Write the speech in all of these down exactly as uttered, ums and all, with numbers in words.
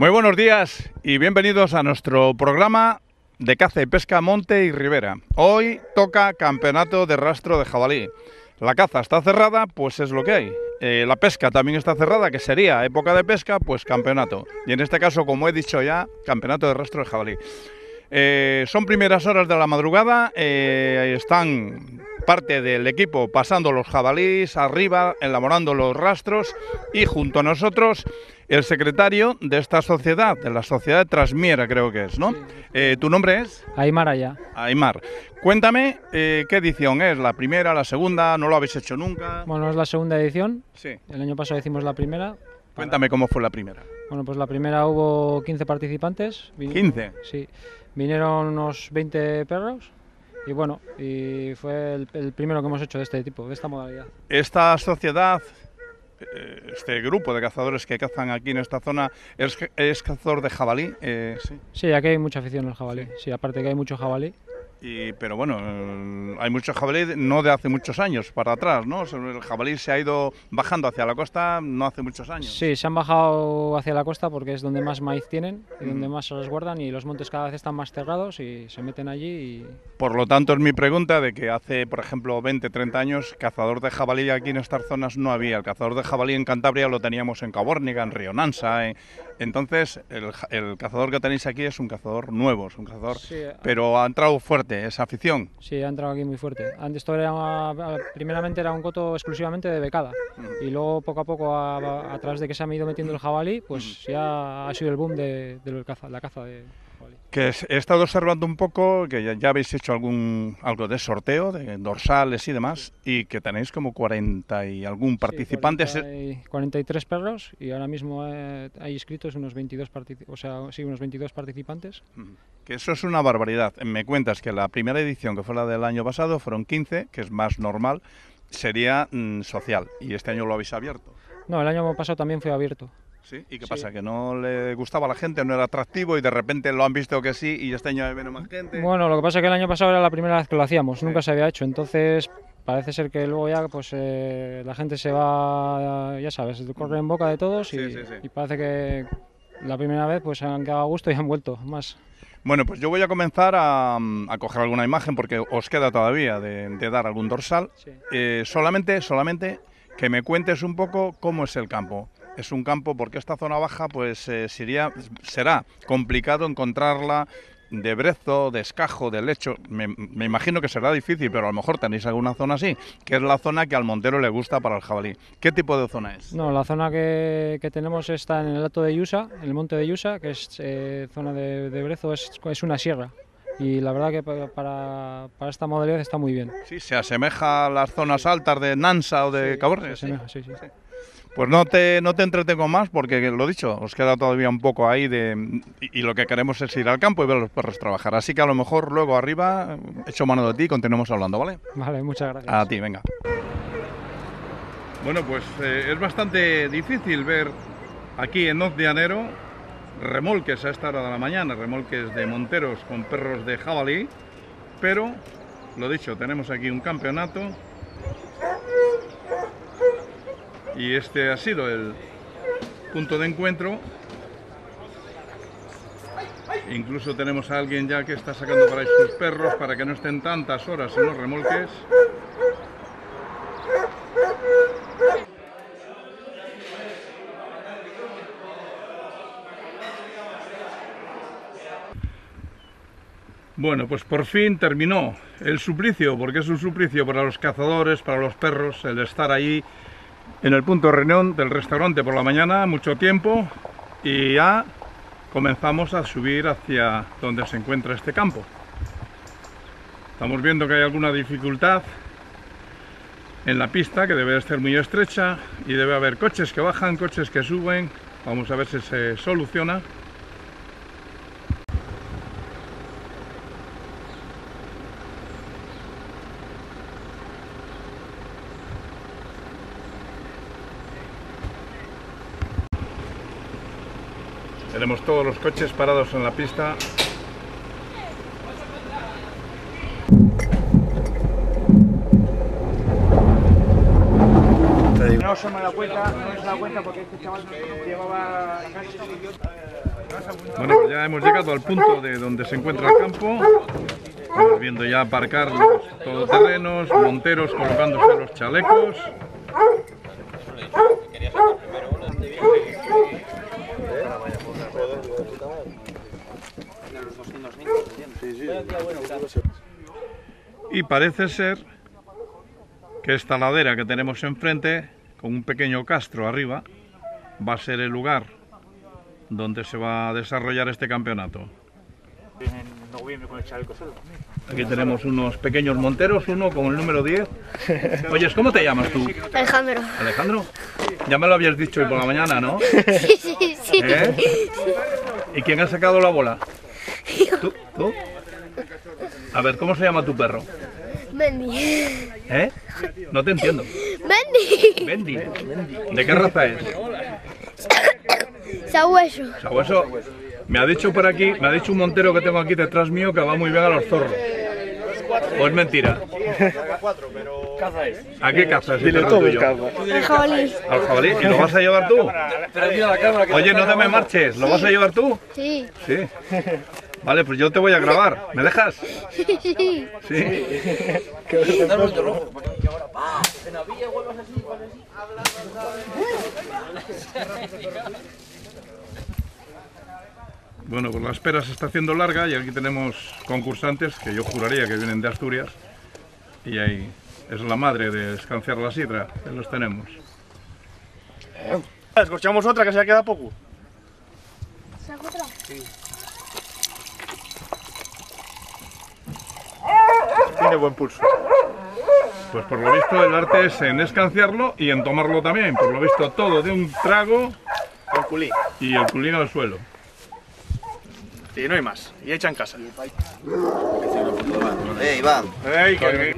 Muy buenos días y bienvenidos a nuestro programa de caza y pesca monte y ribera. Hoy toca campeonato de rastro de jabalí. La caza está cerrada, pues es lo que hay. Eh, la pesca también está cerrada, que sería época de pesca, pues campeonato. Y en este caso, como he dicho ya, campeonato de rastro de jabalí. Eh, son primeras horas de la madrugada, eh, están parte del equipo pasando los jabalíes arriba, elaborando los rastros, y junto a nosotros el secretario de esta sociedad, de la sociedad de Trasmiera, creo que es, ¿no? Sí. Eh, ¿Tu nombre es? Aymar Aya. Aymar. Cuéntame, eh, ¿qué edición es? ¿La primera, la segunda? ¿No lo habéis hecho nunca? Bueno, es la segunda edición. Sí. El año pasado hicimos la primera. Cuéntame cómo fue la primera. Bueno, pues la primera hubo quince participantes. Vin- ¿quince? Sí. Vinieron unos veinte perros. Y bueno, y fue el, el primero que hemos hecho de este tipo, de esta modalidad. Esta sociedad, eh, este grupo de cazadores que cazan aquí en esta zona, es, es cazador de jabalí, eh, sí. Sí, aquí hay mucha afición al jabalí. Sí, aparte que hay mucho jabalí. Y, pero bueno, eh, hay mucho jabalí no de hace muchos años para atrás, ¿no? El jabalí se ha ido bajando hacia la costa no hace muchos años. Sí, se han bajado hacia la costa porque es donde más maíz tienen y donde Mm. más se resguardan, y los montes cada vez están más cerrados y se meten allí y... Por lo tanto, es mi pregunta de que hace, por ejemplo, veinte, treinta años, cazador de jabalí aquí en estas zonas no había. El cazador de jabalí en Cantabria lo teníamos en Cabórnica, en Río Nansa. En... Entonces, el, el cazador que tenéis aquí es un cazador nuevo, es un cazador... Sí, Pero ha entrado fuerte esa afición. Sí, ha entrado aquí muy fuerte. Antes esto era, primeramente era un coto exclusivamente de becada, Mm. y luego poco a poco, a, a, a través de que se ha ido metiendo el jabalí, pues ya ha sido el boom de, de la caza, la caza de jabalí. Que he estado observando un poco, que ya, ya habéis hecho algún algo de sorteo, de dorsales y demás, y que tenéis como cuarenta y algún participantes. Sí, cuarenta y, cuarenta y tres perros, y ahora mismo eh, hay inscritos unos veintidós, o sea, sí, unos veintidós participantes. Que eso es una barbaridad. Me cuentas que la primera edición, que fue la del año pasado, fueron quince, que es más normal, sería mmm, social, y este año lo habéis abierto. No, el año pasado también fue abierto. ¿Sí? ¿Y qué Sí. pasa? ¿Que no le gustaba a la gente, no era atractivo y de repente lo han visto que sí y este año viene más gente? Bueno, lo que pasa es que el año pasado era la primera vez que lo hacíamos, Sí. nunca se había hecho, entonces parece ser que luego ya pues eh, la gente se va, ya sabes, corre en boca de todos, y, Sí, sí, sí. y parece que la primera vez pues se han quedado a gusto y han vuelto más. Bueno, pues yo voy a comenzar a, a coger alguna imagen porque os queda todavía de, de dar algún dorsal. Sí. Eh, solamente, solamente que me cuentes un poco cómo es el campo. Es un campo, porque esta zona baja pues eh, sería, será complicado encontrarla de brezo, de escajo, de lecho. Me, me imagino que será difícil, pero a lo mejor tenéis alguna zona así, que es la zona que al montero le gusta para el jabalí. ¿Qué tipo de zona es? No, la zona que, que tenemos está en el Alto de Yusa, en el monte de Yusa, que es eh, zona de, de brezo, es, es una sierra. Y la verdad que para, para esta modalidad está muy bien. Sí, se asemeja a las zonas altas de Nansa o de Sí, Cabórnica. se asemeja, sí, sí. Sí. Pues no te, no te entretengo más porque, lo dicho, os queda todavía un poco ahí de... Y, y lo que queremos es ir al campo y ver a los perros trabajar. Así que a lo mejor luego arriba echo mano de ti y continuamos hablando, ¿vale? Vale, muchas gracias. A ti, venga. Bueno, pues eh, es bastante difícil ver aquí en Hoz de Llanero remolques a esta hora de la mañana, remolques de monteros con perros de jabalí, pero, lo dicho, tenemos aquí un campeonato. Y este ha sido el punto de encuentro. Incluso tenemos a alguien ya que está sacando para ahí sus perros para que no estén tantas horas en los remolques. Bueno, pues por fin terminó el suplicio, porque es un suplicio para los cazadores, para los perros, el estar ahí en el punto de reunión del restaurante por la mañana, mucho tiempo, y ya comenzamos a subir hacia donde se encuentra este campo. Estamos viendo que hay alguna dificultad en la pista, que debe de ser muy estrecha, y debe haber coches que bajan, coches que suben. Vamos a ver si se soluciona. Tenemos todos los coches parados en la pista. No se me da cuenta, no se da cuenta porque este chaval llevaba casi Bueno, pues ya hemos llegado al punto de donde se encuentra el campo. Estamos viendo ya aparcar los todoterrenos, monteros colocándose los chalecos. Y parece ser que esta ladera que tenemos enfrente, con un pequeño castro arriba, va a ser el lugar donde se va a desarrollar este campeonato. Aquí tenemos unos pequeños monteros, uno con el número diez. Oye, ¿cómo te llamas tú? Alejandro. Alejandro. Ya me lo habías dicho hoy por la mañana, ¿no? Sí, sí, sí. ¿Eh? ¿Y quién ha sacado la bola? ¿Tú? ¿Tú? A ver, ¿cómo se llama tu perro? Bendy. ¿Eh? No te entiendo. Bendy. Bendy. ¿De qué raza es? Sabueso. Sabueso. Me ha dicho por aquí, me ha dicho un montero que tengo aquí detrás mío que va muy bien a los zorros. ¿O es mentira? ¿A qué cazas? Dile todo tuyo. Al jabalí. ¿Al jabalí? ¿Y lo vas a llevar tú? Oye, no te me marches. ¿Lo vas a llevar tú? Sí. Sí. Vale, pues yo te voy a grabar. ¿Me dejas? Sí. Sí. Sí. Bueno, pues la espera se está haciendo larga y aquí tenemos concursantes que yo juraría que vienen de Asturias. Y ahí es la madre de escanciar la sidra, que los tenemos. Escuchamos otra que se ha quedado poco. ¿Saco otra? Sí. Tiene buen pulso. Pues por lo visto el arte es en escanciarlo y en tomarlo también. Por lo visto todo de un trago. Con culín. Y el culín al suelo. Y no hay más. Y hecha en casa. Eh, Iván. Ey, que...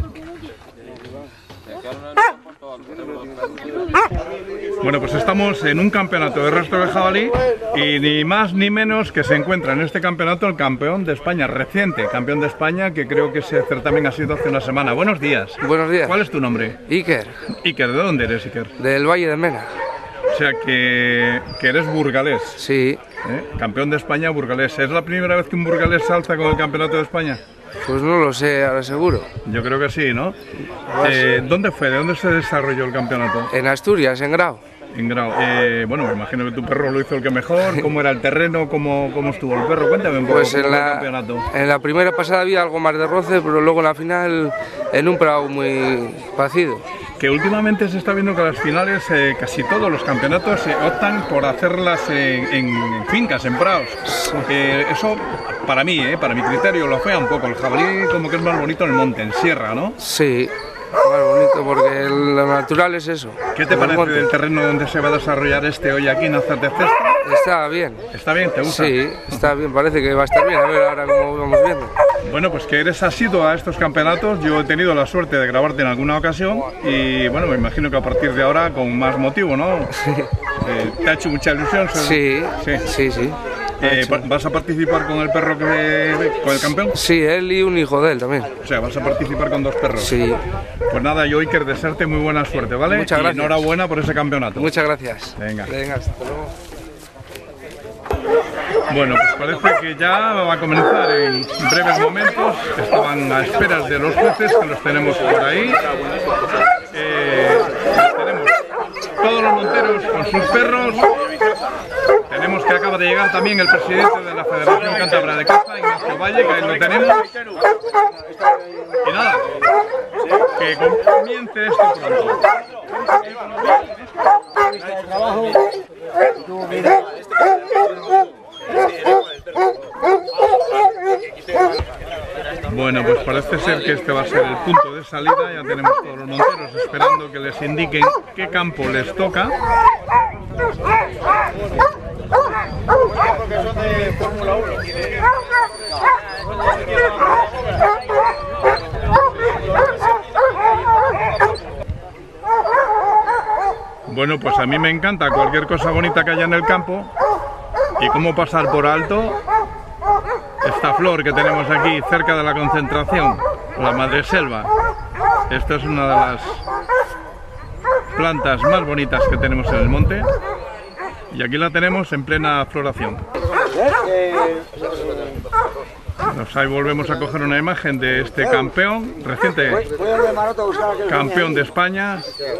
Bueno, pues estamos en un campeonato de rastro de jabalí y ni más ni menos que se encuentra en este campeonato el campeón de España, reciente campeón de España, que creo que ese certamen ha sido hace una semana. Buenos días. Buenos días. ¿Cuál es tu nombre? Iker, Iker, ¿de dónde eres, Iker? del Valle de Mena. O sea que, que eres burgalés, Sí, ¿eh? Campeón de España burgalés. ¿Es la primera vez que un burgalés se alza con el campeonato de España? pues no lo sé, ahora seguro. Yo creo que sí, ¿no? Eh, ¿Dónde fue? ¿De dónde se desarrolló el campeonato? En Asturias, en Grau. En Grau. Eh, bueno, me imagino que tu perro lo hizo el que mejor. ¿Cómo era el terreno? ¿Cómo, cómo estuvo el perro? Cuéntame un poco. Pues ¿cómo en fue el la, campeonato? en la primera pasada había algo más de roce, pero luego en la final en un prado muy pacido. Que últimamente se está viendo que las finales, eh, casi todos los campeonatos eh, optan por hacerlas en, en fincas, en prados. Eh, eso, para mí, eh, para mi criterio, lo fea un poco. El jabalí como que es más bonito en el monte, en sierra, ¿no? Sí, más bonito porque lo natural es eso. ¿Qué te en el parece monte. del terreno donde se va a desarrollar este hoy aquí en Azartecesta? Está bien. ¿Está bien? ¿Te gusta? Sí, está bien, parece que va a estar bien. A ver ahora cómo vamos viendo. Bueno, pues que eres asiduo a estos campeonatos. Yo he tenido la suerte de grabarte en alguna ocasión y bueno, me imagino que a partir de ahora con más motivo, ¿no? Eh, ¿Te ha hecho mucha ilusión? Sí, Sí. sí, sí. Eh, ¿Vas a participar con el perro que con el campeón? Sí, él y un hijo de él también. O sea, vas a participar con dos perros. Sí. Pues nada, yo Iker, desearte muy buena suerte, ¿vale? Muchas Y gracias. enhorabuena por ese campeonato. Muchas gracias. Venga. Venga, hasta luego. Bueno, pues parece que ya va a comenzar en breves momentos. Estaban a esperas de los jueces, que los tenemos por ahí. Eh, tenemos todos los monteros con sus perros. Tenemos que acaba de llegar también el presidente de la Federación Cántabra de Caza, Ignacio Valle, que ahí lo tenemos. Y nada, que comience esto pronto. Bueno, pues parece ser que este va a ser el punto de salida. Ya tenemos todos los monteros esperando que les indiquen qué campo les toca. Bueno, pues a mí me encanta cualquier cosa bonita que haya en el campo. Y cómo pasar por alto esta flor que tenemos aquí cerca de la concentración, la madreselva. Esta es una de las plantas más bonitas que tenemos en el monte y aquí la tenemos en plena floración. Pues ahí volvemos a coger una imagen de este campeón reciente, campeón de España,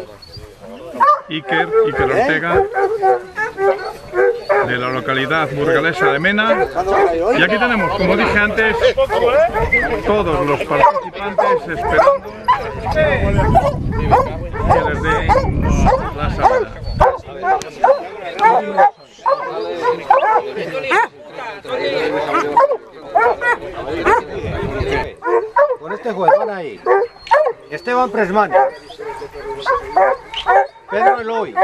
Iker, Iker Ortega, de la localidad burgalesa de Mena. Y aquí tenemos, como dije antes, todos los participantes esperando que les dé la salida. Con este juez van ahí Esteban Presmani, Pedro Eloy,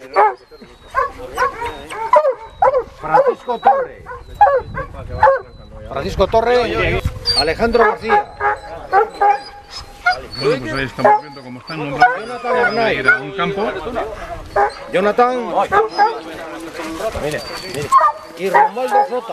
Francisco Torre, Francisco Torre, Alejandro García. Bueno, pues ahí estamos viendo cómo están nombrados para ir a un campo. Jonathan, mire, mire, y Romualdo Sota.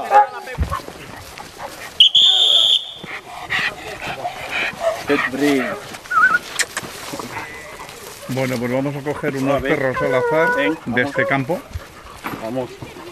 Bueno, pues vamos a coger unos perros al azar de este campo. Vamos.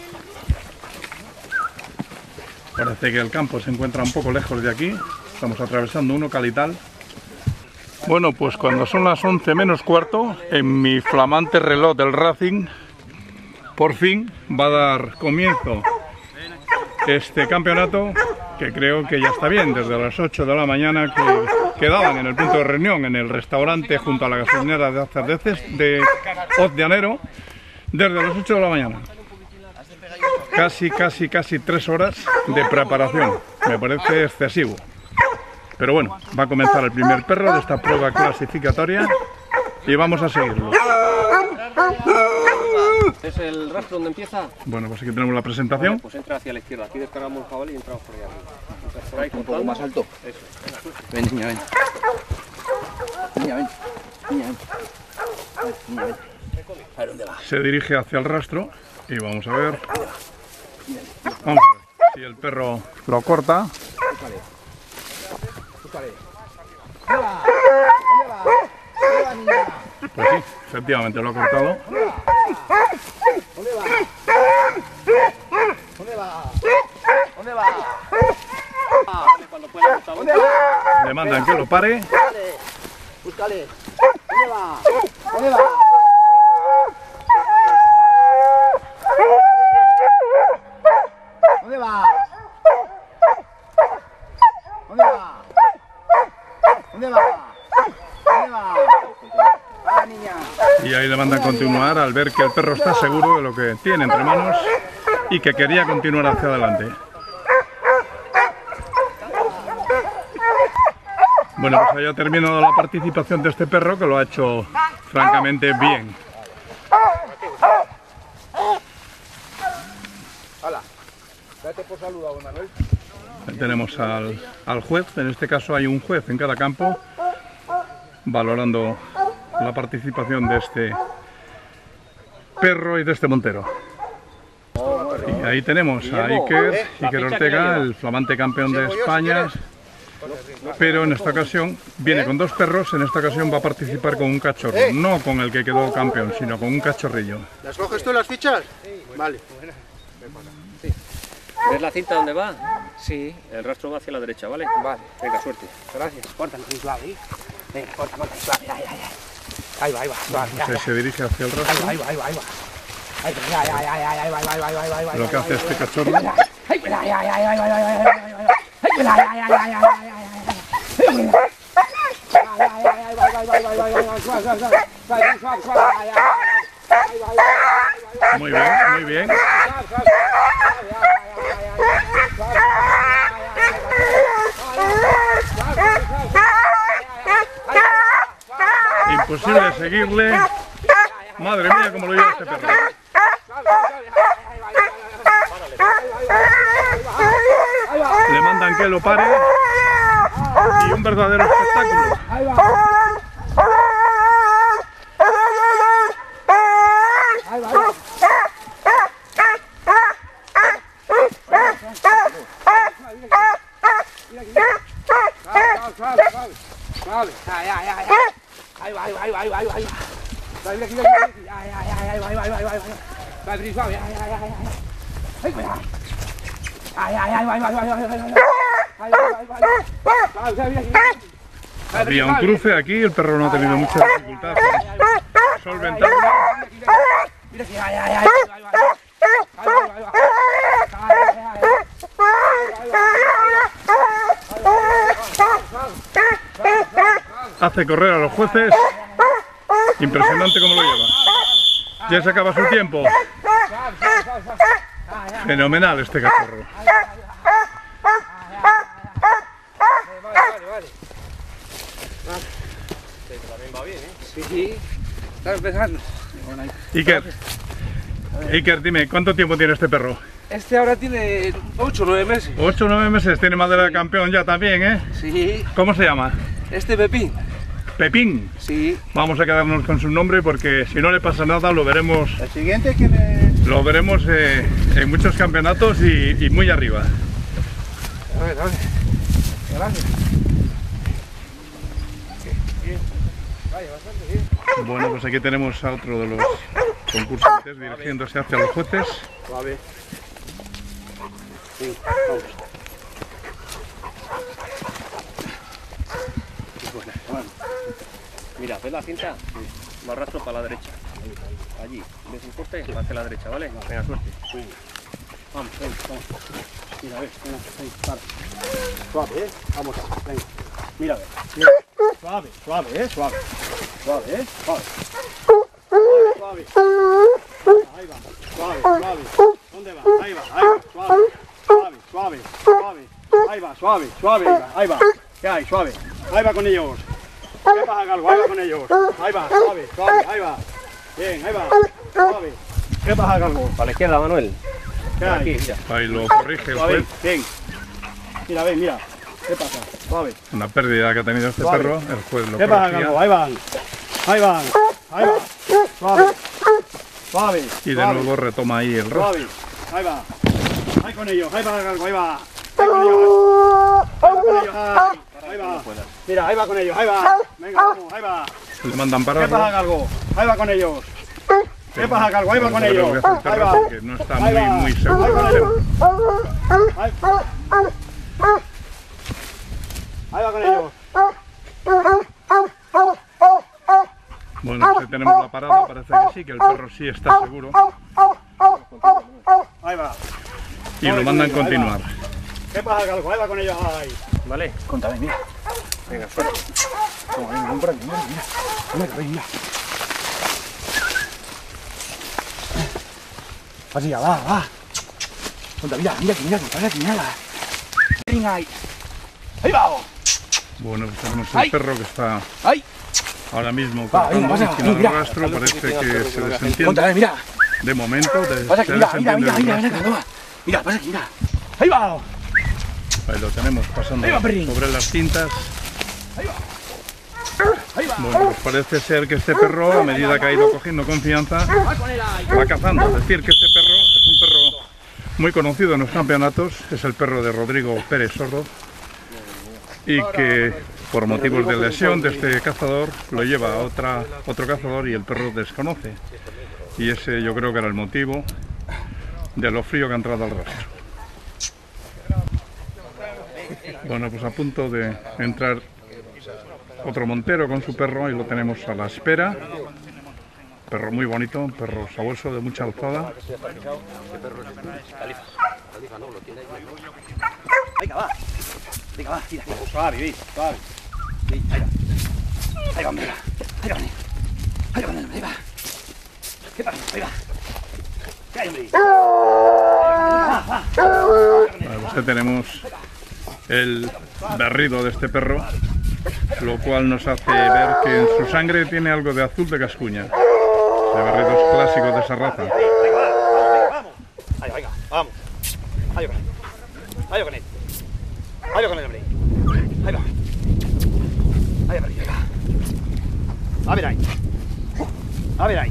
Parece que el campo se encuentra un poco lejos de aquí. Estamos atravesando uno calital. Bueno, pues cuando son las once menos cuarto, en mi flamante reloj del Racing, por fin va a dar comienzo este campeonato, que creo que ya está bien, desde las ocho de la mañana que quedaban en el punto de reunión, en el restaurante junto a la gasolinera de Azardeces de Hoz de Anero, desde las ocho de la mañana. Casi, casi, casi tres horas de preparación. Me parece excesivo. Pero bueno, va a comenzar el primer perro de esta prueba clasificatoria y vamos a seguirlo. ¿Es el rastro donde empieza? Bueno, pues aquí tenemos la presentación. Vale, pues entra hacia la izquierda. Aquí descargamos el jabalí y entramos por ahí arriba. Entonces, por ahí, Un poco más alto. Eso. Ven, niña, ven. Niña, ven. Niña, ven. Niña, ven. A ver dónde va. Se dirige hacia el rastro y vamos a ver. Vamos a ver si el perro lo corta. Pues sí, efectivamente lo ha cortado. ¿Dónde va? ¿Dónde va? ¿Dónde va? Cuando pueda, ¿Dónde va? Le mandan que lo pare. Búscale. ¿Dónde va? ¿Dónde va? ¿Dónde va? ¿Dónde va? ¿Dónde va? ¿Dónde va? ¡Ah, niña! Y ahí le mandan continuar al ver que el perro está seguro de lo que tiene entre manos y que quería continuar hacia adelante. Bueno, pues haya terminado la participación de este perro, que lo ha hecho francamente bien. Hola. Date por saludado, Manuel. Ahí tenemos al, al juez. En este caso hay un juez en cada campo valorando la participación de este perro y de este montero. Y ahí tenemos a Iker, Iker Ortega, el flamante campeón de España, pero en esta ocasión viene con dos perros. En esta ocasión va a participar con un cachorro, no con el que quedó campeón, sino con un cachorrillo. ¿Las coges tú las fichas? Vale. ¿Ves la cinta dónde va? Sí. El rastro va hacia la derecha, ¿vale? Vale. Venga, suerte. Gracias. Córtalo muy suave, ¿eh? Venga, corta, corta, suave. Ay, ay, ay. Ahí va, ahí va. Suave, ya, Entonces ya. se dirige hacia el Ahí va, rastro. ahí va, ahí va, ahí va. Ahí va, ya, ya, ya, ya, ya, ahí va, ahí va, ahí va, ahí va, ahí va, ahí Lo va, que ahí hace va, este ahí va. cachorro Ay, ya, ya, ya, ya, ya, ya, ya, ya, ya, ya, ya. Ay, ya, ya, ya, ya, ya, ya, ya, ya, ya. muy bien, muy bien. Imposible seguirle. Madre mía, cómo lo lleva este perro. Le mandan que lo pare y un verdadero espectáculo. Ay, ay, ay, ay, ay, ay, ay, ay, ay, ay, ay, ay, ay. Había un cruce aquí, el perro no ha tenido mucha dificultad para solventarlo. Mira aquí, ay, ay, ay, ay, Hace correr a los jueces. Impresionante cómo lo lleva. Ya se acaba su tiempo. Fenomenal este cachorro. También va bien, ¿eh? Sí, está empezando. Iker, Iker, dime, ¿cuánto tiempo tiene este perro? Este ahora tiene ocho o nueve meses. ocho o nueve meses, tiene madera de campeón ya también, ¿eh? Sí. ¿Cómo se llama? Este Pepín. Pepín. Sí. Vamos a quedarnos con su nombre porque si no le pasa nada lo veremos, El siguiente que me... lo veremos eh, en muchos campeonatos y, y muy arriba. A ver, a ver. Gracias. Bueno, pues aquí tenemos a otro de los concursantes dirigiéndose hacia los jueces. Suave. Sí, vamos. Buena, bueno. Mira, ¿ves la cinta? Sí. Me arrastro para la derecha. Allí. ¿Ves el corte? Hacia la derecha, ¿vale? Venga, suerte. Venga. Vamos, venga, vamos. Mira, a ver, venga, venga, para. Suave, ¿eh? Vamos, venga. Mira, a ver. Mira. Suave, suave, ¿eh? Suave. Suave, ¿eh? Suave. Suave, suave. Ahí va. Suave, suave. ¿Dónde va? Ahí va, ahí va. Suave. Suave, suave, suave. Ahí va, suave, suave. Ahí va. Ahí va. ¿Qué hay? Suave. Ahí va con ellos. ¿Qué pasa, Galgo? Ahí va con ellos. Ahí va, suave, suave. Ahí va. Bien, ahí va. Suave. ¿Qué pasa, Galgo? Para la izquierda, Manuel. ¿Qué hay? Aquí, mira. Ahí lo corrige el Suave, juez. bien. Mira, ven, mira. ¿Qué pasa? Suave. Una pérdida que ha tenido este Suave. perro, el juez lo ¿Qué pasa, corregía. Galgo? Ahí van. Ahí van. Ahí va. Suave. Suave. Y de suave, nuevo retoma ahí el rostro. Suave. Ahí va. Ahí con ellos. Ahí va, Galgo. Ahí va. Ahí con ellos. Ahí va con ellos. Ahí. Ahí va. Mira, ahí va con ellos. Ahí va. Venga, vamos. Ahí va. Le mandan ¿Qué pasa, pararlo. Galgo? Ahí va con ellos. ¿Qué pasa, Galgo? Ahí va con Yo creo ellos. que hace el Ahí perro va. porque no está Ahí muy, va. muy Ahí seguro. con del ellos. tema. Ahí. Ahí va con ellos. Bueno, pues ahí tenemos la parada, parece que sí, que el perro sí está seguro. Ahí va. Y lo mandan continuar. ¿Qué pasa, Galgo? Ahí va con ellos. Ahí. Vale. Contame, mira. Venga, suerte. Toma, venga, ven por aquí, mira, mira. Mira, ven, mira. Así ya, va, va. Conta, mira, mira aquí, mira aquí, mira aquí, mira. Venga, ahí. Ahí va. Bueno, pues tenemos ¡Ay! el perro que está Ahí. ahora mismo Va, venga, cortando pasa, encima del mira. rastro, parece que se Conta, desentiende. mira. De momento, de- Pasa aquí, se mira, mira, desentiende mira, del mira, mira, rastro. toma. Mira, pasa aquí, mira. Ahí va. Ahí lo tenemos pasando Ahí va, perrín. sobre las cintas. Ahí va. Ahí va. Bueno, pues parece ser que este perro, a medida que ha ido cogiendo confianza, Va con él ahí. va cazando. Es decir, que este perro es un perro muy conocido en los campeonatos, es el perro de Rodrigo Pérez Sordo, y que por motivos de lesión de este cazador lo lleva a otra, otro cazador y el perro desconoce. Y ese yo creo que era el motivo de lo frío que ha entrado al rastro. Bueno, pues a punto de entrar otro montero con su perro y lo tenemos a la espera. Perro muy bonito, un perro sabueso de mucha alzada. Venga, va. Venga, va, tira. Suave, vi, suave. Sí, ahí va. Ahí va, hombre, va. Ahí va, hombre. Ahí va, hombre, ahí va. ¿Qué pasa? Ahí va. ¿Qué hay, hombre? Bueno, pues ya tenemos el berrido de este perro, lo cual nos hace ver que en su sangre tiene algo de azul de cascuña. De berridos clásicos de esa raza. Venga, va, vamos, venga, vamos. Ahí, venga, vamos. Ahí va con él. Ahí va con él. Ahí va con él, hombre. Ahí va. Ahí va, ahí va. A ver ahí. A ver ahí.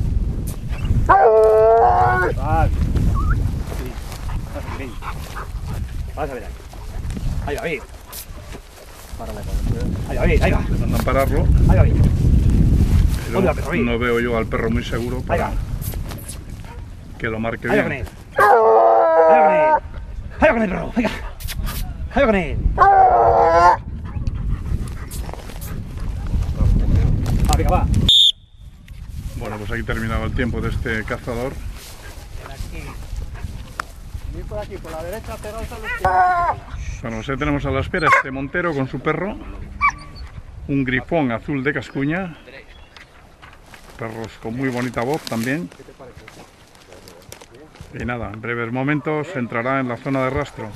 Vale. Sí. Pasa, ven. Vas a ver ahí. Ahí va, bien. Ahí va, bien, ahí va. Le mandan pararlo, Ahí va, bien. pero ¿Dónde va, perro? no veo yo al perro muy seguro Ahí va. para que lo marque Ahí va con bien. él. Ahí va con él. Ahí va con con él, perro, venga. Ahí va con él. Va, venga, va. Bueno, pues aquí terminaba el tiempo de este cazador. Por aquí, por la derecha, pegados a los... Bueno, pues ahí tenemos a la espera este montero con su perro. Un grifón azul de Cascuña. Perros con muy bonita voz también. Y nada, en breves momentos entrará en la zona de rastro.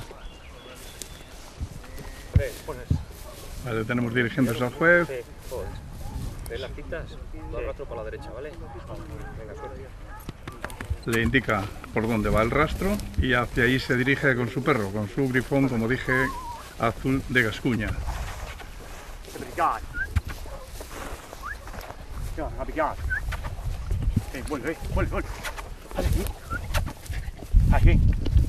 Ahí tenemos dirigentes al juez. ¿Ves las citas? Va rastro para la derecha, ¿vale? Venga, suerte. Le indica por dónde va el rastro y hacia ahí se dirige con su perro, con su grifón, como dije, azul de Gascuña. Eh, vuelve, vuelve, vuelve. Haz aquí. Aquí.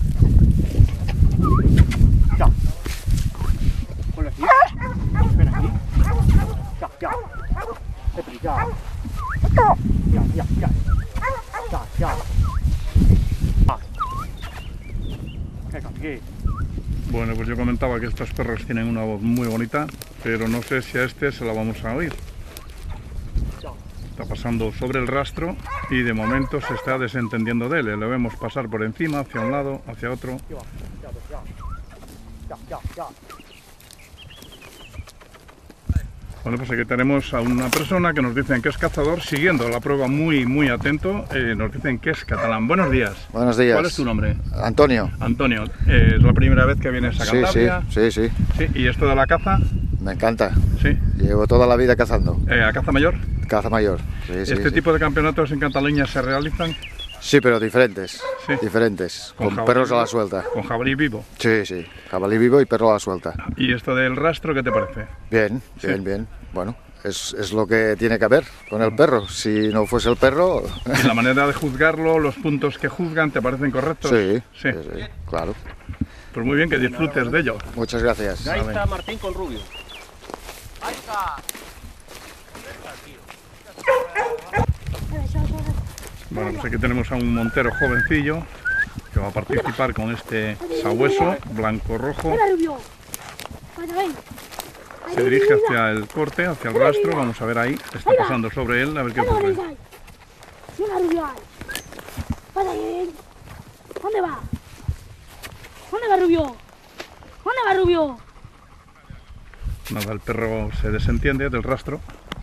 Ya. Vuelve aquí. Ven aquí. Ya, ya. Eh, ya. Ya, ya, ya. Ya, ya. Ah. Venga, aquí. Bueno, pues yo comentaba que estos perros tienen una voz muy bonita, pero no sé si a este se la vamos a oír. Está pasando sobre el rastro y de momento se está desentendiendo de él. Le vemos pasar por encima, hacia un lado, hacia otro. Bueno, pues aquí tenemos a una persona que nos dicen que es cazador, siguiendo la prueba muy, muy atento. Eh, nos dicen que es catalán. Buenos días. Buenos días. ¿Cuál es tu nombre? Antonio. Antonio. Eh, ¿Es la primera vez que vienes a Sí, Cantabria? sí, sí, sí. Sí. ¿Y esto de la caza? Me encanta. Sí. Llevo toda la vida cazando. Eh, ¿A caza mayor? Caza mayor. Sí, sí, ¿Este sí. tipo de campeonatos en Cataluña se realizan? Sí, pero diferentes. Sí. Diferentes. Con Con, jabalí perros a la vivo. suelta. ¿Con jabalí vivo? Sí, sí. Jabalí vivo y perro a la suelta. ¿Y esto del rastro qué te parece? Bien, Sí. bien, bien. Bueno, es, es lo que tiene que haber con el perro. Si no fuese el perro... ¿Y la manera de juzgarlo, los puntos que juzgan, te parecen correctos? Sí, Sí. sí, sí, claro. Pues muy bien, que disfrutes de ello. Muchas gracias. Ahí está Martín con Rubio. Bueno, pues aquí tenemos a un montero jovencillo que va a participar con este sabueso blanco-rojo. Venga, Rubio. Vaya, ven. Se dirige hacia el corte, hacia el rastro. Vamos a ver ahí. Está pasando sobre él, a ver qué Venga, ocurre. venga. Venga, Rubio. Vaya, ven. ¿Dónde va? ¿Dónde va, Rubio? ¿Dónde va, Rubio? Nada, el perro se desentiende del rastro.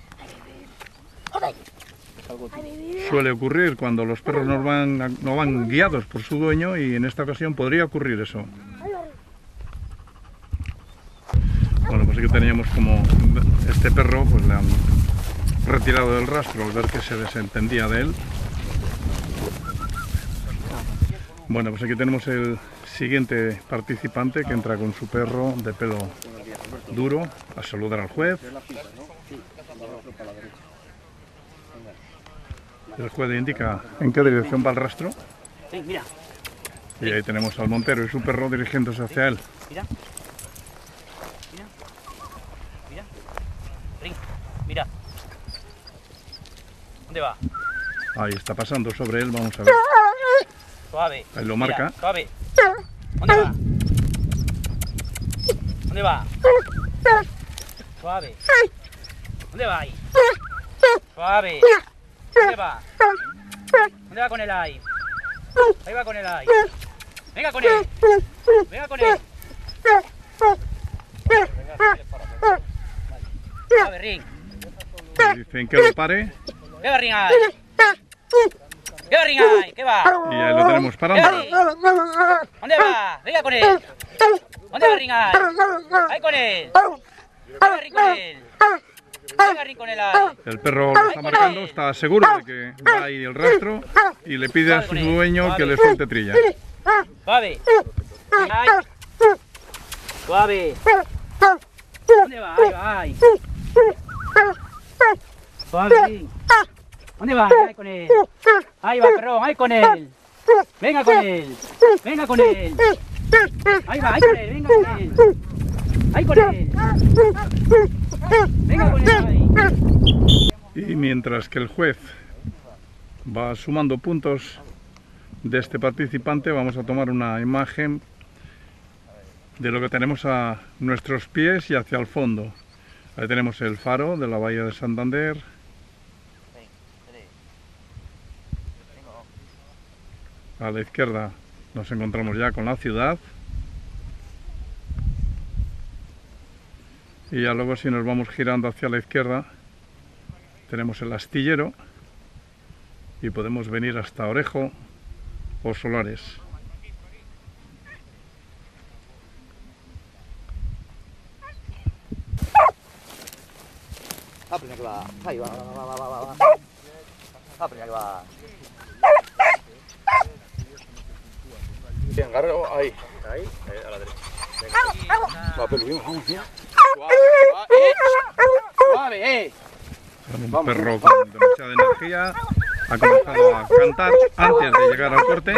Suele ocurrir cuando los perros no van, no van guiados por su dueño y en esta ocasión podría ocurrir eso. Bueno, pues aquí teníamos como este perro, pues le han retirado del rastro al ver que se desentendía de él. Bueno, pues aquí tenemos el siguiente participante que entra con su perro de pelo duro a saludar al juez. El juez le indica en qué dirección va el rastro. Sí, mira. Y ahí tenemos al montero y su perro dirigiéndose hacia él. Mira. Mira. Mira. Ring. Mira. ¿Dónde va? Ahí está pasando sobre él, vamos a ver. Suave. Ahí lo Mira, marca. suave. ¿Dónde va? ¿Dónde va? Suave. ¿Dónde va ahí? Suave. ¿Dónde va? ¿Dónde va con el ahí? Ahí va con el ahí. Venga con él. Venga con él. Suave, Ring. Le dicen que lo pare ¿Qué va, Ring ahí? ¿Qué va, Ring ahí? ¿Qué va? y ahí lo tenemos parando. ¿Dónde va? Venga con él. ¿Dónde va Ring ahí? Ahí con él. Venga Ring con él. Venga Ring con él ahí. El perro lo está marcando, está seguro de que va ahí el rastro y le pide a su dueño que le suelte trilla. Suave. Ahí. Suave. ¿Dónde va? Ahí va, ahí. Suave, Ring. ¿Dónde va? Ahí con él. Ahí va, perrón, ahí con él. Venga con él. Venga con él. Ahí va, ahí con él, venga con él. Ahí con él. Venga con él ahí. Y mientras que el juez va sumando puntos de este participante, vamos a tomar una imagen de lo que tenemos a nuestros pies y hacia el fondo. Ahí tenemos el faro de la bahía de Santander. A la izquierda nos encontramos ya con la ciudad. Y ya luego, si nos vamos girando hacia la izquierda, tenemos el astillero y podemos venir hasta Orejo o Solares. Ahí va, va, va, va, va, va. Ahí va. Bien, agarro ahí. Ahí, eh, a la derecha. Venga. Va, pero bien, vamos, bien. Suave, suave, eh. Un perro con demasiada energía ha comenzado a cantar antes de llegar al corte.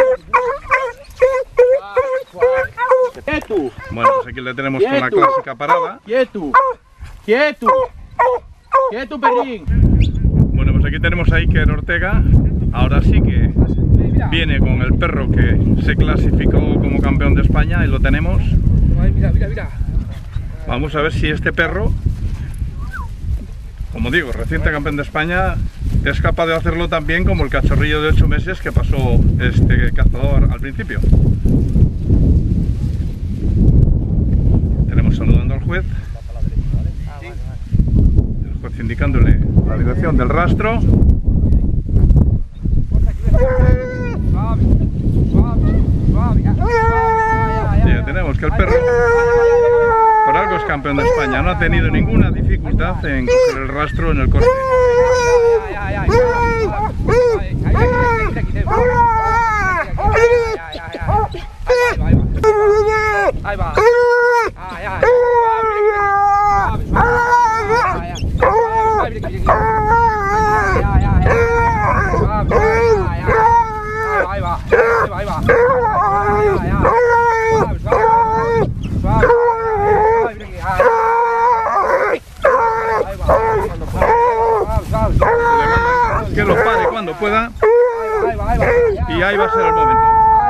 ¡Quieto! Bueno, pues aquí le tenemos con la clásica parada. ¡Quieto! ¡Quieto! ¡Quieto, perrín! Bueno, pues aquí tenemos a Iker Ortega. Ahora sí que viene con el perro que se clasificó como campeón de España y lo tenemos. Mira, mira, mira. Vamos a ver si este perro, como digo, reciente campeón de España, es capaz de hacerlo tan bien como el cachorrillo de ocho meses que pasó este cazador al principio. Tenemos saludando al juez. El juez indicándole la dirección del rastro. Y ya tenemos que el perro, por algo es campeón de España, no ha tenido ninguna dificultad en coger el rastro en el corte. Ahí va. Que lo pare cuando pueda y ahí va a ser el momento.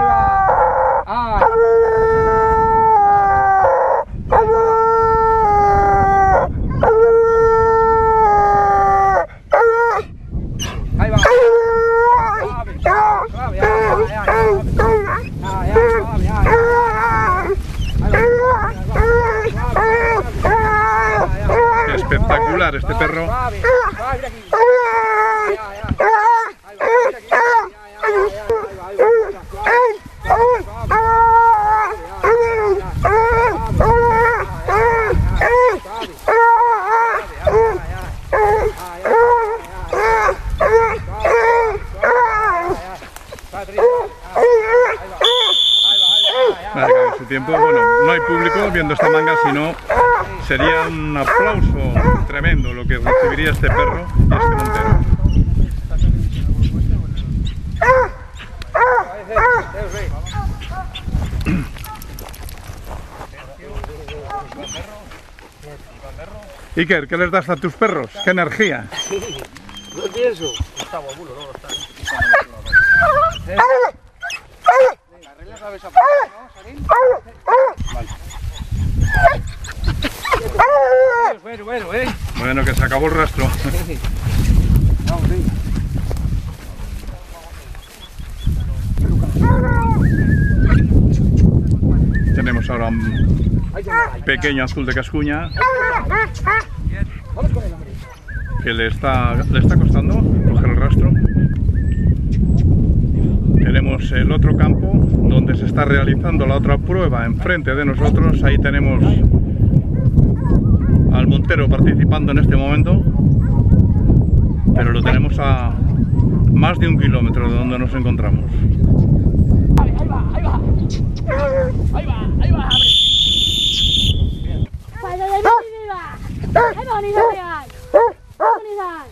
Espectacular este perro. Vale, su tiempo, bueno, no hay público viendo esta manga, sino sería un aplauso tremendo lo que recibiría este perro y este montero. Iker, ¿qué les das a tus perros? ¿Qué energía? No pienso. Bueno, bueno, eh. Bueno, que se acabó el rastro. Tenemos ahora un pequeño azul de Cascuña que le está, le está costando coger el rastro. Tenemos el otro campo donde se está realizando la otra prueba enfrente de nosotros. Ahí tenemos al montero participando en este momento, pero lo tenemos a más de un kilómetro de donde nos encontramos. Ahí va, ahí va. Ahí va, ahí va, abre. Vaya, ahí va. Ahí va, ni nada. Ni nada.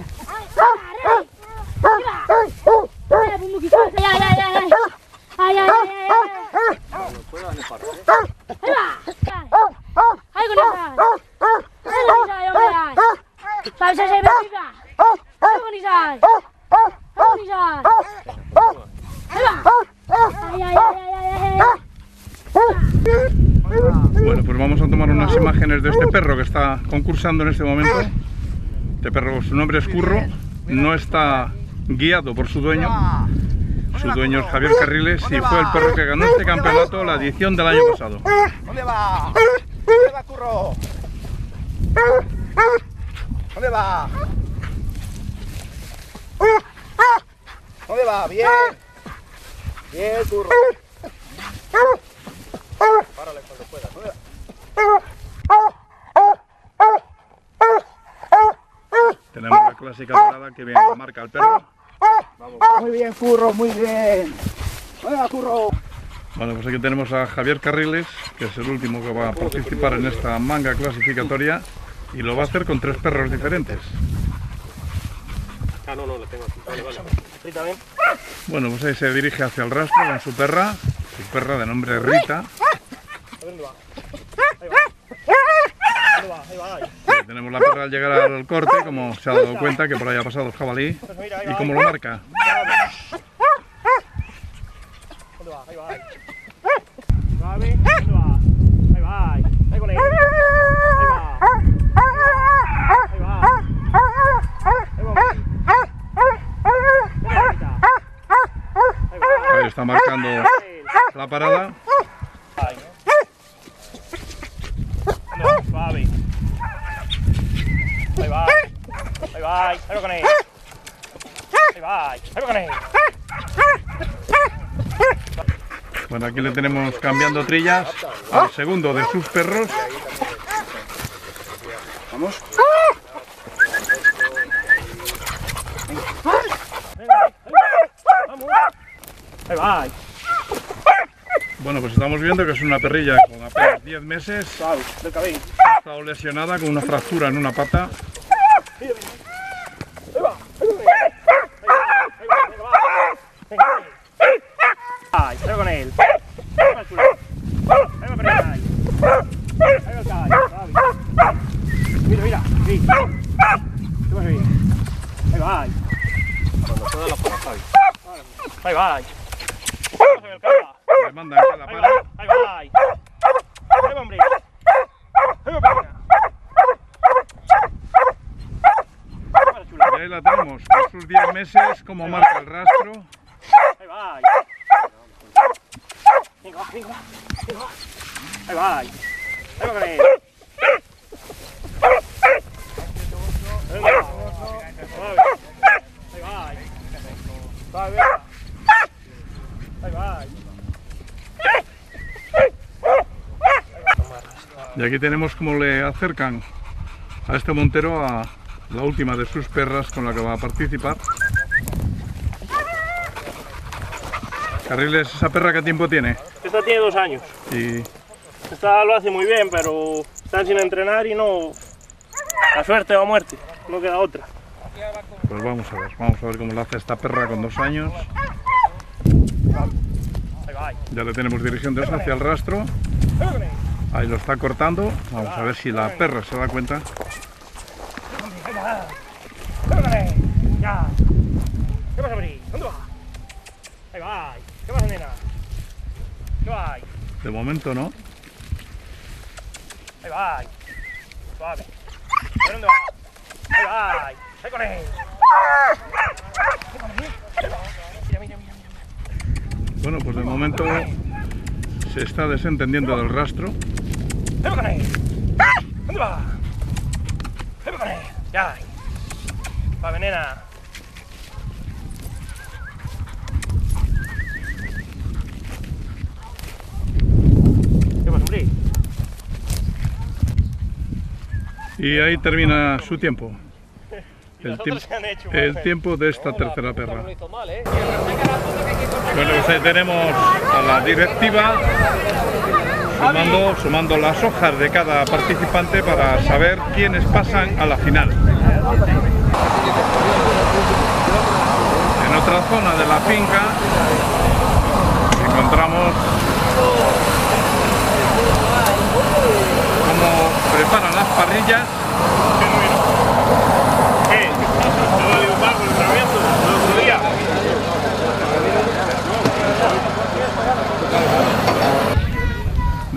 Ahí va. Ay, un poquito. Ay, ay, ay, ay. Ay, ay, ay, ay. Ahí va. Ahí con esa. Ahí con esa, hombre. ¿Sabes ese bebida? Ahí con esa. Ahí con esa. Ahí va. Ay, ay, ay, ay, ay, ay. Bueno, pues vamos a tomar unas imágenes de este perro que está concursando en este momento. Este perro, su nombre es Curro, no está guiado por su dueño. Su dueño es Javier Carriles y fue el perro que ganó este campeonato, la edición del año pasado. ¿Dónde va? ¿Dónde va, Curro? ¿Dónde va? ¿Dónde va? Bien. Bien, Curro. Párale cuando puedas. ¿Dónde va? Tenemos la clásica parada que bien marca el perro. Muy bien, Curro, muy bien. ¿Dónde va, Curro? Bueno, pues aquí tenemos a Javier Carriles, que es el último que va a participar en esta manga clasificatoria y lo va a hacer con tres perros diferentes. Ah, no, no, lo tengo aquí. Vale, vale. Rita, ven. Bueno, pues ahí se dirige hacia el rastro con su perra, su perra de nombre Rita. ¿Dónde va? Ahí va. ¿Dónde va? Ahí va, ahí. Y tenemos la perra al llegar al corte, como se ha dado cuenta que por ahí ha pasado el jabalí y como lo marca. ¿Dónde va? Ahí va, ahí. Va, ve. ¿Dónde va? Ahí va, ahí. Ahí con él. Ahí va. Ahí va. Ahí va. Ahí está marcando la parada. Suave. Ahí va. Ahí va. Ahí va con él. Ahí va. Ahí va con él. Bueno, aquí le tenemos cambiando trillas al segundo de sus perros. Vamos. Ahí va. Bueno, pues estamos viendo que es una perrilla con apenas diez meses. Suave, del cabello. Ha estado lesionada con una fractura en una pata. Ahí va. Ahí va. Venga, ahí va con él. Ahí va chulo. Ahí va con él. Ahí va el caballo. Mira, mira. Sí. ¿Qué pasa bien? Ahí va. Cuando pueda la para, Javi. Ahí va. Ahí va el caballo. Le mandan que la Ahí para. va. Ahí va. Ahí va, hombre. Ahí va, perrina. Y ahí la tenemos, con sus diez meses, como marca el rastro. Ahí va. Ahí. Venga, venga, venga. Ahí va. Ahí va con él. Venga. Suave. Ahí va. Suave, venga. Ahí va. Y aquí tenemos como le acercan a este montero a la última de sus perras con la que va a participar. Carriles, ¿esa perra qué tiempo tiene? Esta tiene dos años. Y Esta lo hace muy bien, pero están sin entrenar y no... La suerte o a muerte, no queda otra. pues vamos a ver, vamos a ver cómo lo hace esta perra con dos años. Ya le tenemos dirigiéndose hacia el rastro. Ahí lo está cortando. Vamos a ver si la perra se da cuenta. Ya. ¿Qué pasa, Bri? ¿Dónde va? Ahí va. ¿Qué pasa, nena? ¿Qué va? De momento no. Ahí va. Suave. ¿Dónde va? Ahí va. Ahí con él. Mira, mira, mira. Bueno, pues de momento se está desentendiendo del rastro. Ahí va con él. ¿Dónde va? Ahí va con él. Ya. Va, nena. ¿Qué pasa, hombre? Y ahí termina su tiempo. Y El, los tiemp- otros se han hecho, el madre. tiempo de esta tercera perra. Bueno, pues ahí tenemos a la directiva sumando, sumando las hojas de cada participante para saber quiénes pasan a la final. En otra zona de la finca encontramos cómo preparan las parrillas. ¿Qué? ¿No vale un barco el entrenamiento? ¿No lo otro día?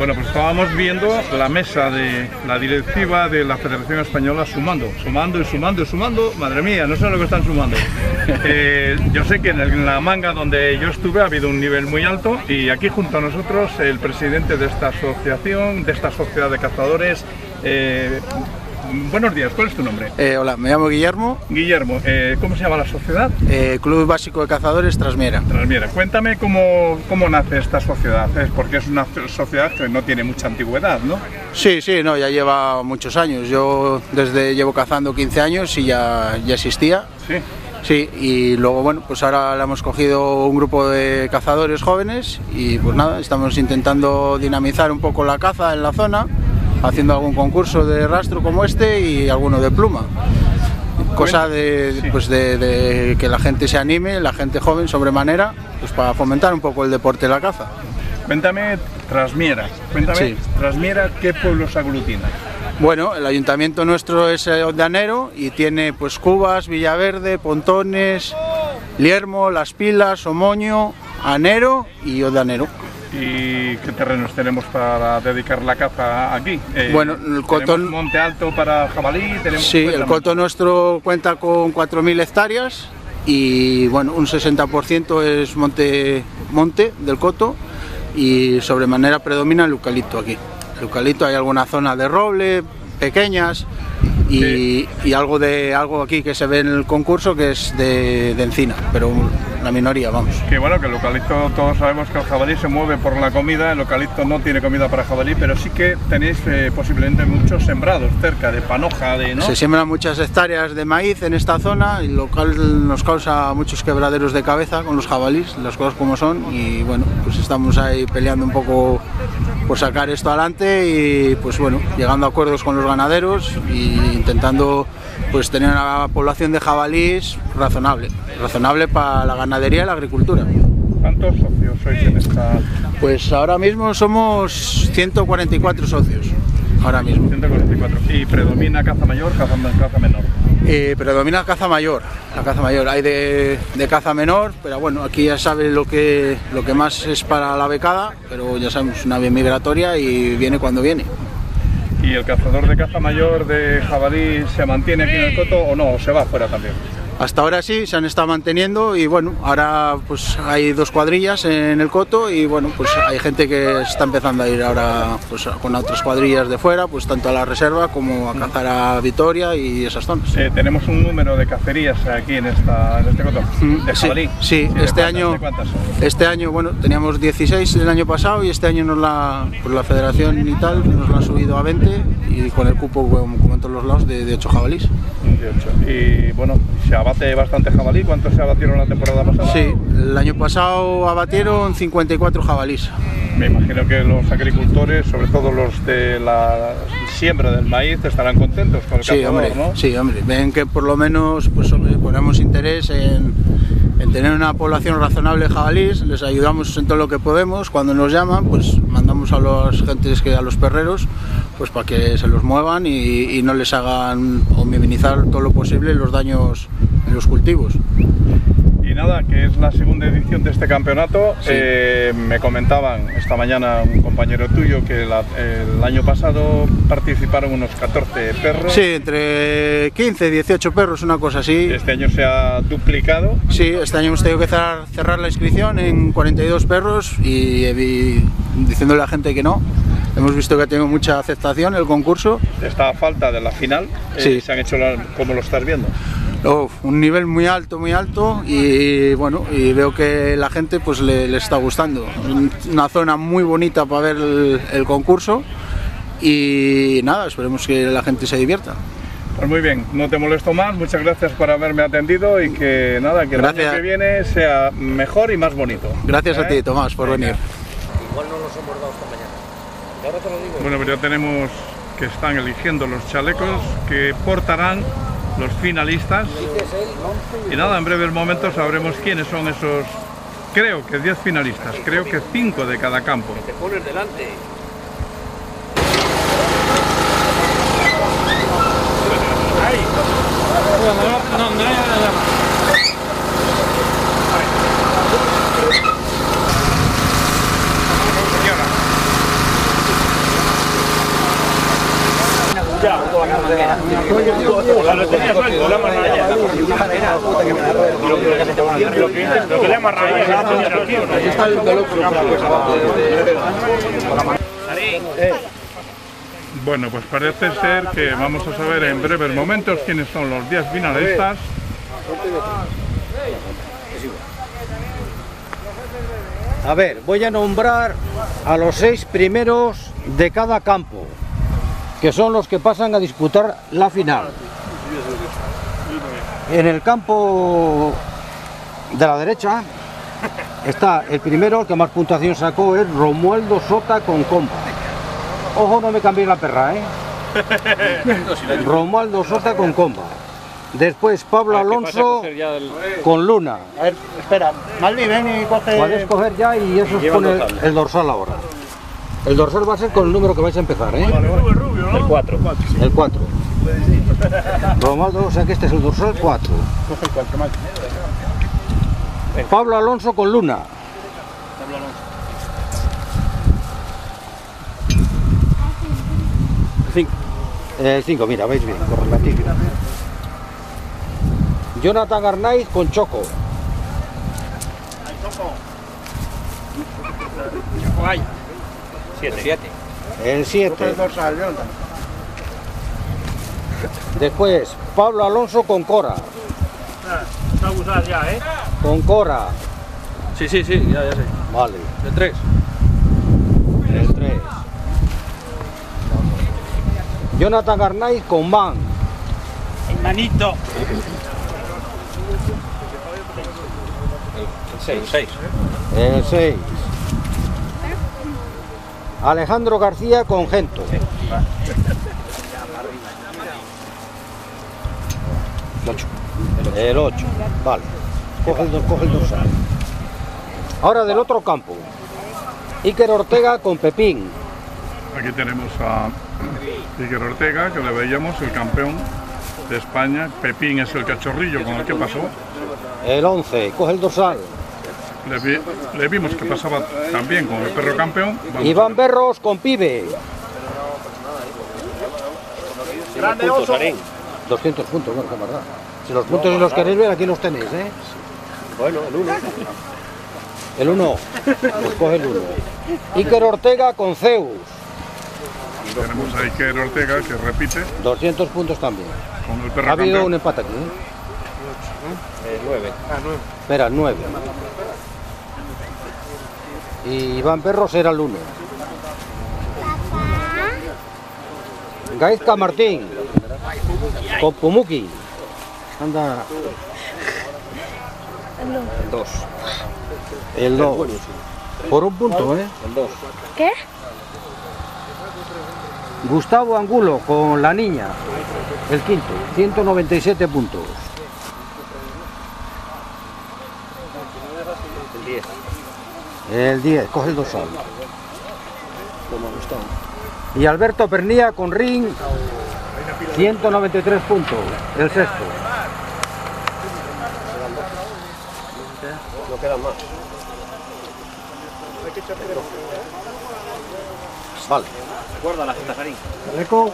Bueno, pues estábamos viendo la mesa de la directiva de la Federación Española sumando, sumando y sumando y sumando. Madre mía, no sé lo que están sumando. Eh, yo sé que en, el, en la manga donde yo estuve ha habido un nivel muy alto y aquí junto a nosotros el presidente de esta asociación, de esta sociedad de cazadores. Eh, buenos días, ¿cuál es tu nombre? Eh, hola, me llamo Guillermo. Guillermo, eh, ¿cómo se llama la sociedad? Eh, Club Básico de Cazadores Trasmiera. Trasmiera. Cuéntame cómo, cómo nace esta sociedad, ¿eh? Porque es una sociedad que no tiene mucha antigüedad, ¿no? Sí, sí, no, ya lleva muchos años. Yo desde llevo cazando quince años y ya, ya existía. Sí. Sí, y luego, bueno, pues ahora le hemos cogido un grupo de cazadores jóvenes y pues nada, estamos intentando dinamizar un poco la caza en la zona, haciendo algún concurso de rastro como este y alguno de pluma. Cosa de, pues de, de que la gente se anime, la gente joven sobremanera, pues para fomentar un poco el deporte de la caza. Cuéntame Trasmiera, cuéntame Sí. Trasmiera, ¿qué pueblos aglutina? Bueno, el ayuntamiento nuestro es Ondanero y tiene pues Cubas, Villaverde, Pontones, Liermo, Las Pilas, Omoño, Anero y Ondanero. ¿Y qué terrenos tenemos para dedicar la caza aquí? Eh, Bueno, el coto- ¿tenemos monte alto para jabalí? ¿Tenemos... Sí, el cuéntame. coto nuestro cuenta con cuatro mil hectáreas y bueno, un sesenta por ciento es monte, monte del coto y sobremanera predomina el eucalipto aquí. El eucalipto, hay alguna zona de roble, pequeñas y, Sí. y algo de algo aquí que se ve en el concurso que es de, de encina, pero la minoría, vamos. Que bueno, que el eucalipto, todos sabemos que el jabalí se mueve por la comida, el eucalipto no tiene comida para jabalí, pero sí que tenéis eh, posiblemente muchos sembrados cerca de panoja, de, ¿no? Se siembran muchas hectáreas de maíz en esta zona y lo cual nos causa muchos quebraderos de cabeza con los jabalís, las cosas como son, y bueno, pues estamos ahí peleando un poco por sacar esto adelante y pues bueno, llegando a acuerdos con los ganaderos e intentando pues tener una población de jabalís razonable, razonable para la ganadería y la agricultura. ¿Cuántos socios sois en esta...? Pues ahora mismo somos ciento cuarenta y cuatro socios, ahora mismo. ciento cuarenta y cuatro. ¿Y predomina caza mayor, caza, caza menor? Eh, predomina caza mayor, la caza mayor, hay de, de caza menor, pero bueno, aquí ya sabes lo que, lo que más es para la becada, pero ya sabemos, una ave migratoria y viene cuando viene. ¿Y el cazador de caza mayor de jabalí se mantiene aquí en el coto o no, o se va afuera también? Hasta ahora sí, se han estado manteniendo y bueno, ahora pues hay dos cuadrillas en el coto y bueno, pues hay gente que está empezando a ir ahora pues con otras cuadrillas de fuera, pues tanto a la reserva como a cazar a Vitoria y esas zonas. Eh, tenemos un número de cacerías aquí en, esta, en este coto, Mm, de sí, jabalí. sí, ¿Y de este cuántas- año- ¿De cuántas son? Este año, bueno, teníamos dieciséis el año pasado y este año nos la, pues la federación y tal nos la ha subido a veinte y con el cupo, como, como en todos los lados, de, de ocho jabalís. dieciocho. Y bueno, se abate bastante jabalí. ¿Cuántos se abatieron la temporada pasada? Sí, el año pasado abatieron cincuenta y cuatro jabalís. Me imagino que los agricultores, sobre todo los de la siembra del maíz, estarán contentos con el Sí, cazador, hombre, ¿no? sí, hombre, ven que por lo menos pues, hombre, ponemos interés en, en tener una población razonable de jabalís, les ayudamos en todo lo que podemos, cuando nos llaman, pues mandamos a los gentes que a los perreros, pues para que se los muevan y, y no les hagan o minimizar todo lo posible los daños en los cultivos. Y nada, que es la segunda edición de este campeonato. Sí. Eh, me comentaban esta mañana un compañero tuyo que la- el año pasado participaron unos catorce perros. Sí, entre quince y dieciocho perros, una cosa así. Este año se ha duplicado. Sí, este año hemos tenido que cerrar, cerrar la inscripción en cuarenta y dos perros y, y diciéndole a la gente que no. Hemos visto que ha tenido mucha aceptación el concurso. Está a falta de la final. Eh, Sí. Se han hecho la- como lo estás viendo. Oh, un nivel muy alto, muy alto y bueno, y veo que la gente pues le, le está gustando. Una zona muy bonita para ver el, el concurso y nada, esperemos que la gente se divierta. Pues muy bien, no te molesto más. Muchas gracias por haberme atendido y que nada, que el Gracias. año que viene sea mejor y más bonito. Gracias a ¿Eh? ti, Tomás, por Venga. venir. Igual no los hemos dado esta mañana. Y ahora te lo digo. Bueno, pues ya tenemos que están eligiendo los chalecos que portarán los finalistas. Y nada, en breves momentos sabremos quiénes son esos, creo que diez finalistas, creo que cinco de cada campo. Te pones delante. Lo que le amarra ahí, aquí está el Bueno, pues parece ser que vamos a saber en breves momentos quiénes son los diez finalistas. A ver, voy a nombrar a los seis primeros de cada campo, que son los que pasan a disputar la final. En el campo de la derecha está el primero, el que más puntuación sacó, es Romualdo Sota con comba. Ojo, no me cambiéis la perra, ¿eh? Romualdo Sota con comba. Después Pablo Alonso con Luna. A ver, espera, Malvi, ven y coge... Puedes coger ya y eso es con el, el dorsal ahora. El dorsal va a ser con el número que vais a empezar, ¿eh? El cuatro. El cuatro. Romualdo, o sea que este es el dorsal cuatro. Coge el cuatro, Malvi. Pablo Alonso con Luna. cinco. El cinco, mira, veis bien, correlativo. Jonathan Arnaiz con Choco. siete. El siete. Coge el dorsal, Jonathan. Después, Pablo Alonso con Cora. Está abusado ya, ¿eh? Con Cora. Sí, sí, sí, ya, ya sé. Vale. El tres. El tres. Jonathan Arnaiz con Man. Manito. El seis. El seis. Alejandro García con Gento. El ocho. El ocho. Vale. Coge el, coge el dorsal. Ahora del otro campo. Iker Ortega con Pepín. Aquí tenemos a Iker Ortega, que le veíamos, el campeón de España. Pepín es el cachorrillo con el que pasó. El once. Coge el dorsal. Le, vi, le vimos que pasaba también con el perro campeón. Vamos Iván Berros con Pibe. Grande oso. doscientos puntos, no, es verdad. Si los puntos los queréis ver, aquí los tenéis, ¿eh? Bueno, el uno. El uno. Pues coge el uno. Iker Ortega con Zeus. Tenemos a Iker Ortega, que repite. doscientos puntos también. Con el perro Ha habido campeón. un empate aquí, ¿eh? nueve. Ah, nueve. Espera, nueve. Y Iván Berros era el uno. Gaizka Martín con Pumuki. Anda. El dos. El dos. Por un punto, ¿eh? El dos. ¿Qué? Gustavo Angulo con La Niña. El quinto. ciento noventa y siete puntos. El diez. El diez. Coge el dorsal. Y Alberto Pernía con Ring. ciento noventa y tres puntos. El sexto. No quedan más. Vale. Guarda la cinta, Karim. Eco.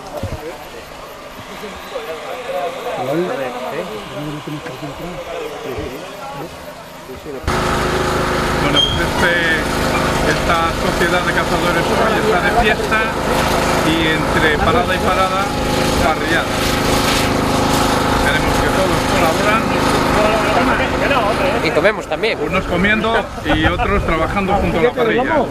Bueno, pues este, esta sociedad de cazadores hoy está de fiesta y entre parada y parada, parrillada. Tenemos que todos colaboran. Y comemos también. Unos comiendo y otros trabajando junto a la parrilla.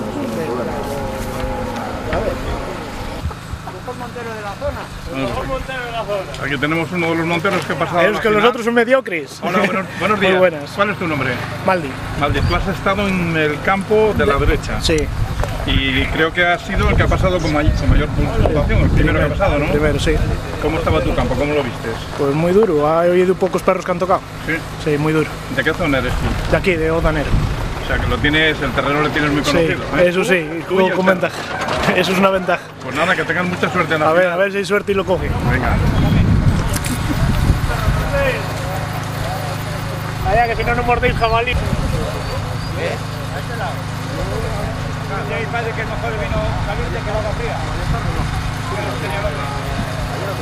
Aquí tenemos uno de los monteros que ha pasado. Es que los otros son mediocres. Hola, buenos, buenos días. Muy buenas. ¿Cuál es tu nombre? Maldi. Maldi, tú has estado en el campo de la derecha. Sí. Y creo que ha sido el que ha pasado con, may con mayor puntuación, el primero que ha pasado, ¿no? Primero, sí. ¿Cómo estaba tu campo? ¿Cómo lo vistes? Pues muy duro. Ha habido pocos perros que han tocado. Sí. Sí, muy duro. ¿De qué zona eres tú? De aquí, de Odanero. O sea, que lo tienes, el terreno lo tienes muy conocido. Sí, ¿eh? eso sí, Tú y con, el con perro. ventaja. Eso es una ventaja. Pues nada, que tengan mucha suerte en la A ver, final. a ver si hay suerte y lo coge. Venga. Vaya, que si no, no mordéis jabalí. ¿Eh? Hay padre que es mejor el vino caliente que el agua fría.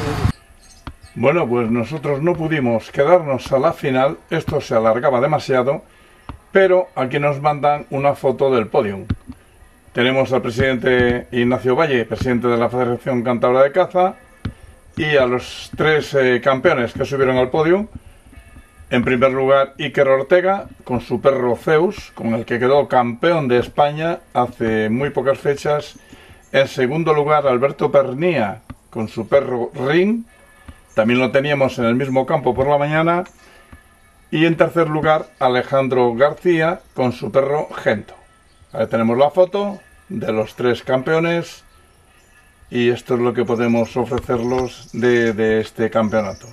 Bueno, pues nosotros no pudimos quedarnos a la final, esto se alargaba demasiado, pero aquí nos mandan una foto del podium. Tenemos al presidente Ignacio Valle, presidente de la Federación Cántabra de Caza, y a los tres eh, campeones que subieron al podium. En primer lugar, Iker Ortega, con su perro Zeus, con el que quedó campeón de España hace muy pocas fechas. En segundo lugar, Alberto Pernía, con su perro Ring. También lo teníamos en el mismo campo por la mañana. Y en tercer lugar, Alejandro García con su perro Gento. Ahí tenemos la foto de los tres campeones. Y esto es lo que podemos ofrecerlos de, de este campeonato.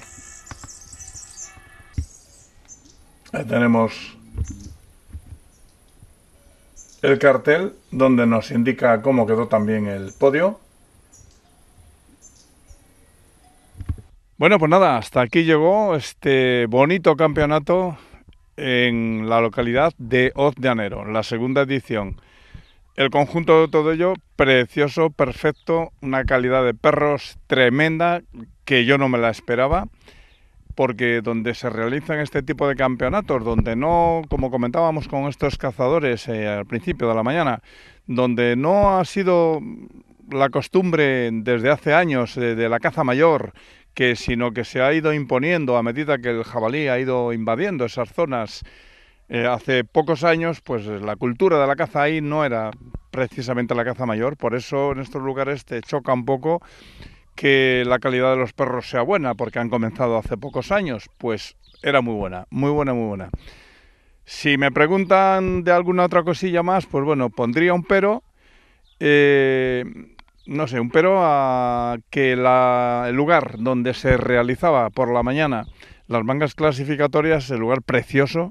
Ahí tenemos el cartel donde nos indica cómo quedó también el podio. Bueno, pues nada, hasta aquí llegó este bonito campeonato en la localidad de Hoz de Anero, la segunda edición. El conjunto de todo ello, precioso, perfecto, una calidad de perros tremenda que yo no me la esperaba, porque donde se realizan este tipo de campeonatos, donde no, como comentábamos con estos cazadores eh, al principio de la mañana, donde no ha sido la costumbre desde hace años eh, de la caza mayor, que sino que se ha ido imponiendo a medida que el jabalí ha ido invadiendo esas zonas. Eh, hace pocos años, pues la cultura de la caza ahí no era precisamente la caza mayor, por eso en estos lugares te choca un poco que la calidad de los perros sea buena, porque han comenzado hace pocos años. Pues era muy buena, muy buena, muy buena. Si me preguntan de alguna otra cosilla más, pues bueno, pondría un pero, eh, no sé, un pero a que la, el lugar donde se realizaba por la mañana las mangas clasificatorias, el lugar precioso,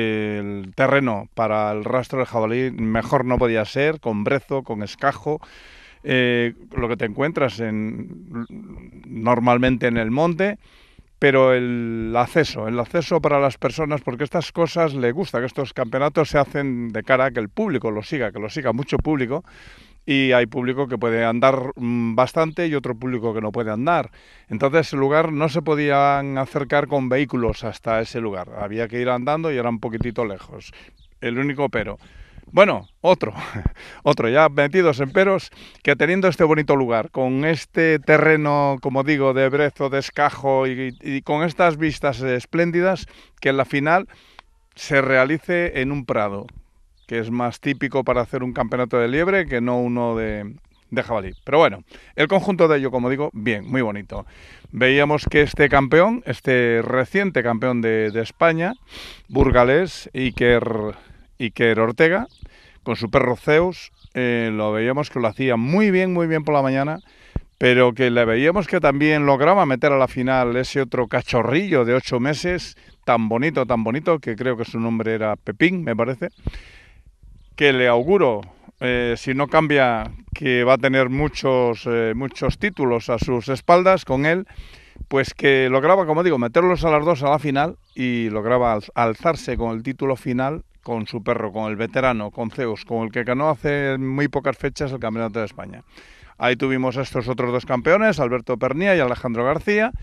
el terreno para el rastro de jabalí mejor no podía ser, con brezo, con escajo, eh, lo que te encuentras en, normalmente en el monte, pero el acceso, el acceso para las personas, porque estas cosas le gusta, que estos campeonatos se hacen de cara a que el público lo siga, que lo siga mucho público, y hay público que puede andar bastante y otro público que no puede andar. Entonces el lugar no se podían acercar con vehículos hasta ese lugar, había que ir andando y era un poquitito lejos. El único pero. Bueno, otro, otro, ya metidos en peros, que teniendo este bonito lugar, con este terreno, como digo, de brezo, de escajo y, y con estas vistas espléndidas, que en la final se realice en un prado, que es más típico para hacer un campeonato de liebre que no uno de, de jabalí. Pero bueno, el conjunto de ello, como digo, bien, muy bonito. Veíamos que este campeón, este reciente campeón de, de España, burgalés, Iker, Iker Ortega, con su perro Zeus, eh, lo veíamos que lo hacía muy bien, muy bien por la mañana, pero que le veíamos que también lograba meter a la final ese otro cachorrillo de ocho meses, tan bonito, tan bonito, que creo que su nombre era Pepín, me parece, que le auguro, eh, si no cambia, que va a tener muchos, eh, muchos títulos a sus espaldas con él, pues que lograba, como digo, meterlos a las dos a la final y lograba alzarse con el título final con su perro, con el veterano, con Zeus, con el que ganó hace muy pocas fechas el Campeonato de España. Ahí tuvimos a estos otros dos campeones, Alberto Pernía y Alejandro García.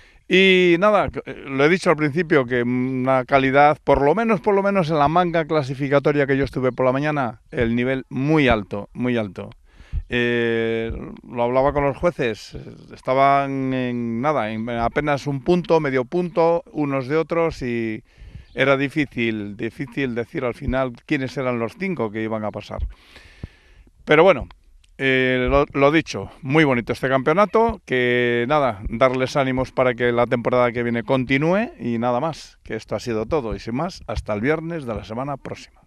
Y nada, lo he dicho al principio, que una calidad, por lo menos, por lo menos en la manga clasificatoria que yo estuve por la mañana, el nivel muy alto, muy alto. Eh, lo hablaba con los jueces, estaban en nada, en apenas un punto, medio punto, unos de otros, y era difícil, difícil decir al final quiénes eran los cinco que iban a pasar. Pero bueno, eh, lo, lo dicho, muy bonito este campeonato, que nada, darles ánimos para que la temporada que viene continúe y nada más, que esto ha sido todo y sin más, hasta el viernes de la semana próxima.